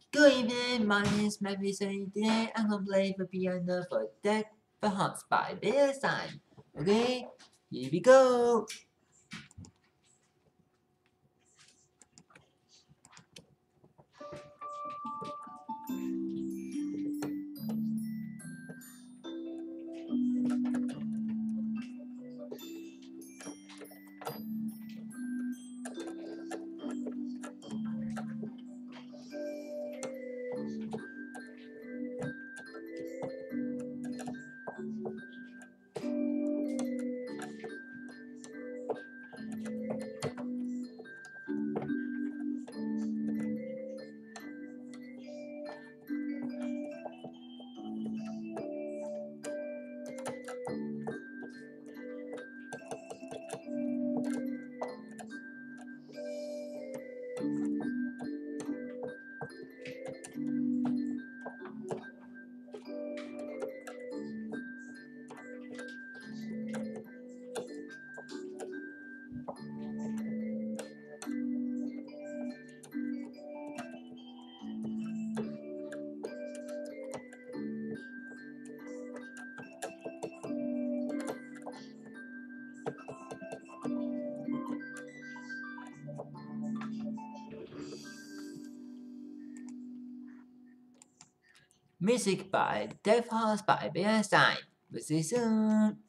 Good evening, my name is Baby Einstein. Today I'm gonna play the piano for Deck the Hearts by Baby Einstein. Okay, here we go. Music by Deaf Hearts by Baby Einstein. We'll see you soon.